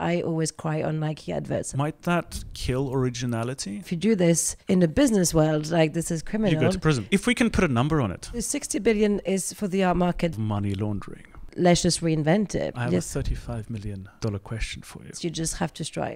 I always cry on Nike adverts. Might that kill originality? If you do this in the business world, like this is criminal. You go to prison. If we can put a number on it. The 60 billion is for the art market. Money laundering. Let's just reinvent it. I have a $35 million question for you. You just have to strike.